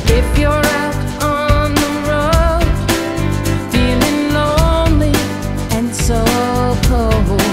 If you're out on the road, feeling lonely and so cold,